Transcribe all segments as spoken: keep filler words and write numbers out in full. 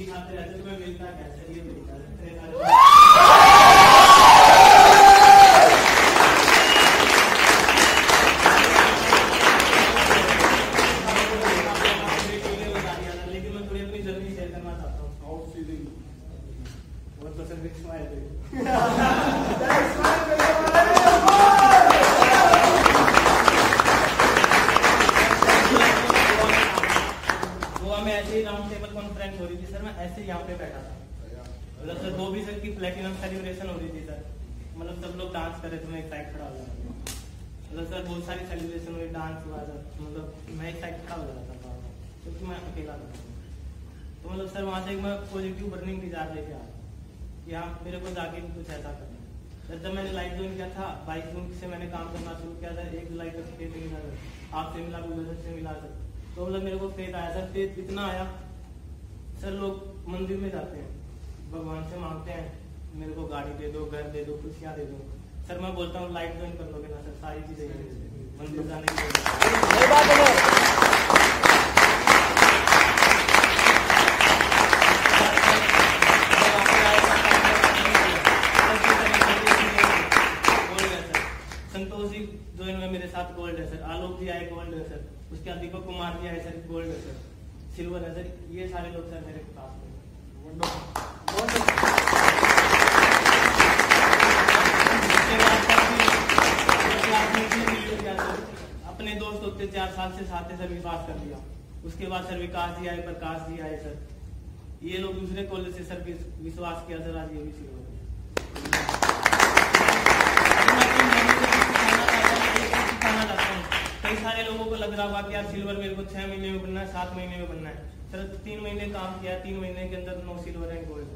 दिखाते रहते तुम्हें मिलता कैसे ये मिलता है। लेकिन मैं थोड़ी अपनी जर्नी शेयर करना चाहता हूँ। बहुत पसंद ऐसे ही राउंड टेबल कॉन्फ्रेंस हो रही थी सर, मैं ऐसे ही यहाँ पे बैठा था। मतलब सर दो बीस की प्लेटिनम सेलिब्रेशन हो रही थी सर, मतलब सब लोग डांस कर रहे थे, मैं एक साइड खड़ा हो गया। मतलब सर बहुत सारी सेलिब्रेशन हुई, डांस हुआ सर, मतलब मैं एक साइड खड़ा हो गया था क्योंकि मैं अकेला था। तो मतलब सर वहाँ से मैं पॉजिटिव बर्निंग डिजायर लेके आया कि हाँ मेरे को जाके कुछ ऐसा करना है। सर जब मैंने लाइफ ज्वाइन किया था, बाईस जून से मैंने काम करना शुरू किया था, एक जुलाई तक फेथ मिला सर, आपसे मिला, गुजर से मिला सर। तो मतलब मेरे को फेथ आया सर, फेथ इतना आया सर, लोग मंदिर में जाते हैं, भगवान से मांगते हैं मेरे को गाड़ी दे दो, घर दे दो, खुशियाँ दे दो। सर मैं बोलता हूँ लाइफ ज्वाइन कर लोगे ना सर, सारी चीजें मंदिर जाने की मेरे साथ गोल्ड है सर, आलोक जी आए गोल्ड है सर, उसके बाद दीपक कुमार जी आए सर गोल्ड है सर, सिल्वर है सर, ये सारे लोग सर मेरे पास हैं। अपने दोस्त होते चार साल से साथ है सर, विश्वास कर लिया। उसके बाद सर विकास जी आए, प्रकाश जी आए सर, ये लोग दूसरे कॉलेज से सर विश्वास किया सर, आज ये भी सिल्वर है। कई सारे लोगों को लग रहा होगा कि यार सिल्वर मेरे को छह महीने में बनना है, सात महीने में बनना है सर, तीन महीने काम किया, तीन महीने के अंदर नौ सिल्वर एंड गोल्ड।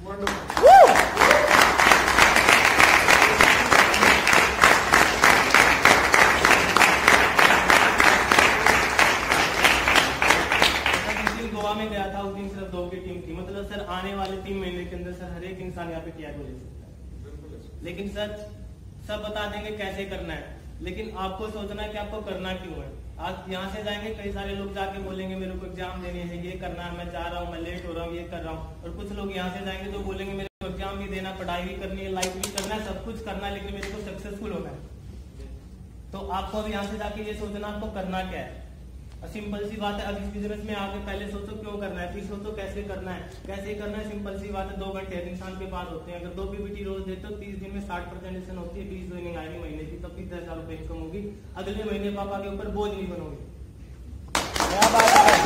गोवा में गया था उस दिन सिर्फ दो की टीम थी, मतलब सर आने वाले तीन महीने के अंदर सर हर एक इंसान यहाँ पे टैग ले सकता है। लेकिन सर सब बता देंगे कैसे करना है, लेकिन आपको सोचना है कि आपको करना क्यों है। आज यहाँ से जाएंगे, कई सारे लोग जाके बोलेंगे मेरे को एग्जाम देने हैं, ये करना है, मैं जा रहा हूँ, मैं लेट हो रहा हूँ, ये कर रहा हूँ। और कुछ लोग यहाँ से जाएंगे तो बोलेंगे मेरे को एग्जाम भी देना, पढ़ाई भी करनी है, लाइफ भी करना है, सब कुछ करना है, लेकिन मेरे को सक्सेसफुल होना है। तो आपको अब यहाँ से जाके ये सोचना आपको करना क्या है। सिंपल सी बात है, अब इस बिजनेस में आगे पहले सोचो क्यों करना है, फिर सोचो कैसे करना है। कैसे करना है सिंपल सी बात है, दो घंटे इंसान के पास होते हैं, अगर दो पीपीटी रोज देते हो तीस दिन में साठ प्रेजेंटेशन होती है, बीस ज्वाइनिंग आएगी महीने की, तब फिर दस हजार रुपए इनकम होगी, अगले महीने पापा के ऊपर बोझ नहीं बनोगे। क्या बात है।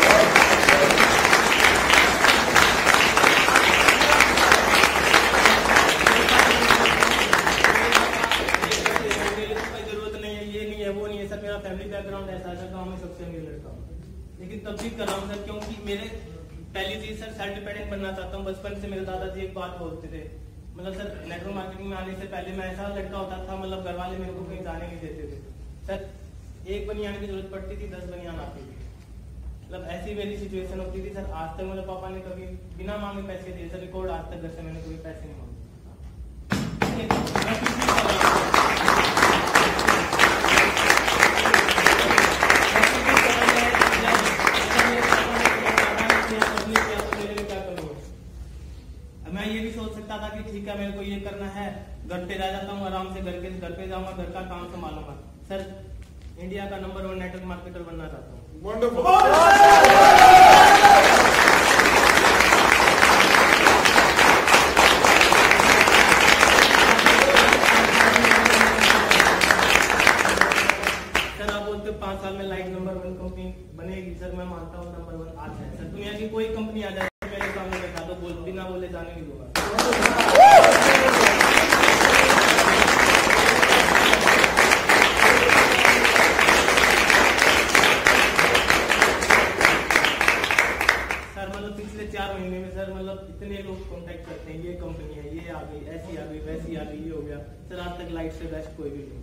मेरा फैमिली बैकग्राउंड ऐसा है, गांव में सबसे अमीर लड़का हूँ, लेकिन तब भी कर रहा हूँ सर, क्योंकि मेरे पहली चीज सर सेल्फ डिपेंडेंट बनना चाहता हूँ। बचपन से मेरे दादाजी एक बात बोलते थे, मतलब सर नेटवर्क मार्केटिंग में आने से पहले मैं ऐसा लड़का होता था, मतलब घर वाले मेरे को कहीं जाने नहीं देते थे सर, एक बनियान की जरूरत पड़ती थी, दस बनियान आती थी, मतलब ऐसी मेरी सिचुएशन होती थी सर। आज तक मेरे पापा ने कभी बिना मांगे पैसे दिए सर, रिकॉर्ड आज तक घर से मैंने कोई पैसे नहीं मांगे। मैं ये भी सोच सकता था कि ठीक है मेरे को ये करना है, घर पे रह जाता हूँ आराम से, घर के घर पे जाऊंगा, घर का काम संभालूंगा। सर इंडिया का नंबर वन नेटवर्क मार्केटर बनना चाहता हूँ। सर आप बोलते पांच साल में लाइफ नंबर वन कंपनी बनेगी, सर मैं मानता हूँ नंबर वन आज है सर। दुनिया की कोई कंपनी आ जाए मेरे सामने बैठा दो, बोल बिना बोले जाने नहीं दूंगा। सर मतलब पिछले चार महीने में सर मतलब इतने लोग कांटेक्ट करते हैं, ये कंपनी है, ये आ गई, ऐसी आ गई, वैसी आ गई, ये हो गया सर। आज तक लाइफ से बेस्ट कोई भी नहीं।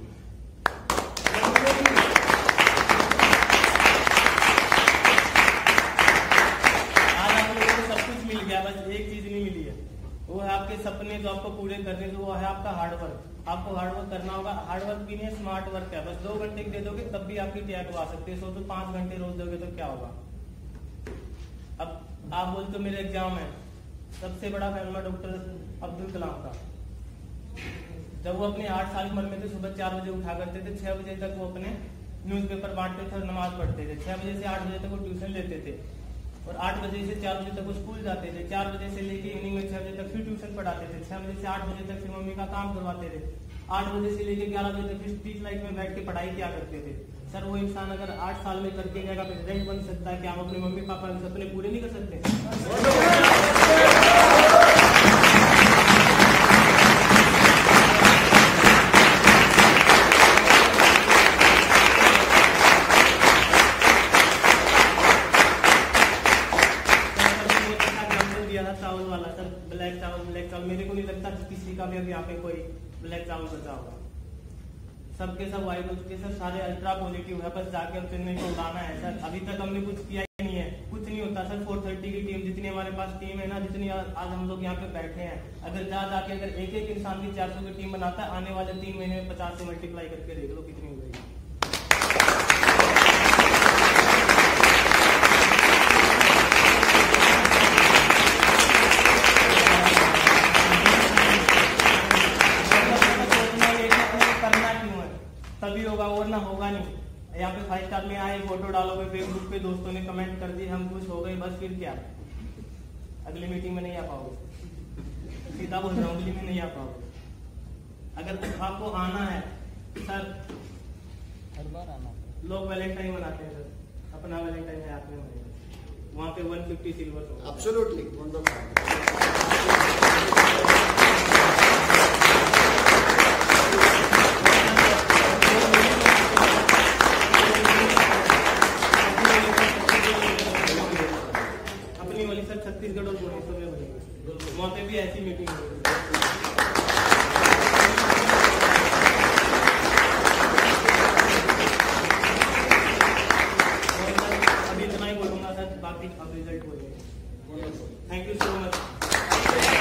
बस एक चीज नहीं मिली है, वो है आपके सपने जो आपको पूरे करने, जो वो है आपका हार्डवर्क। आपको हार्डवर्क करना होगा, हार्डवर्क भी नहीं स्मार्ट वर्क है। बस दो घंटे दे दोगे तब भी आपकी टैग आ सकती है, सो तो पांच घंटे रोज दोगे तो क्या होगा। अब आप बोलते हो मेरे एग्जाम है। सबसे बड़ा फैसला डॉक्टर अब्दुल कलाम का, जब वो अपने आठ साल की उम्र में थे, सुबह चार बजे उठा करते थे, छह बजे तक वो अपने न्यूज़पेपर बांटते थे और नमाज पढ़ते थे। छह बजे से आठ बजे तक वो ट्यूशन लेते थे और आठ बजे से चार बजे तक वो स्कूल जाते थे। चार बजे से लेके इवनिंग में छह बजे तक फिर ट्यूशन पढ़ाते थे। छह बजे से आठ बजे तक फिर मम्मी का काम करवाते थे। आठ बजे से लेके ग्यारह बजे तक फिर स्ट्रीट लाइट में बैठ के पढ़ाई किया करते थे। सर वो इंसान अगर आठ साल में करके जाएगा प्रेसिडेंट बन सकता है, क्या हम अपने मम्मी पापा के सपने पूरे नहीं कर सकते? चावल वाला सर, ब्लैक चावल ब्लैक चावल मेरे को नहीं लगता किसी का भी अभी यहाँ पे कोई ब्लैक चावल बचा होगा। सबके सब वाइट हो चुके सर, सारे अल्ट्रा पॉजिटिव है, बस जाके अब चेन्नई को उड़ाना है सर। अभी तक हमने कुछ किया ही नहीं है, कुछ नहीं होता सर। फोर थर्टी की टीम जितनी हमारे पास टीम है ना, जितनी आज हम लोग यहाँ पे बैठे हैं, अगर जा जाके अगर एक एक इंसान की चार सौ की टीम बनाता है, आने वाले तीन महीने में पचास से मल्टीप्लाई करके देख लो कितनी हो गई। तभी होगा और ना होगा नहीं। यहाँ पे फाइव स्टार में आए, फोटो डालोगे फेसबुक पे, दोस्तों ने कमेंट कर दी, हम खुश हो गए, बस फिर क्या? अगली मीटिंग में नहीं आ पाओगे। सीधा बोल रहा हूँ, अगली में नहीं आ पाओगे। अगर आपको आना है सर, हर बार आना। लोग वैलेंटाइन मनाते हैं सर, अपना वैलेंटाइन है आपने मनाया, वहाँ पे one fifty silver. Absolutely Chhattisgarh और भुवनेश्वर में बनेगी, वहाँ पे भी ऐसी मीटिंग होगी। अभी इतना ही बोलूंगा सर, बाकी अब रिजल्ट बोलेंगे। Thank you so much.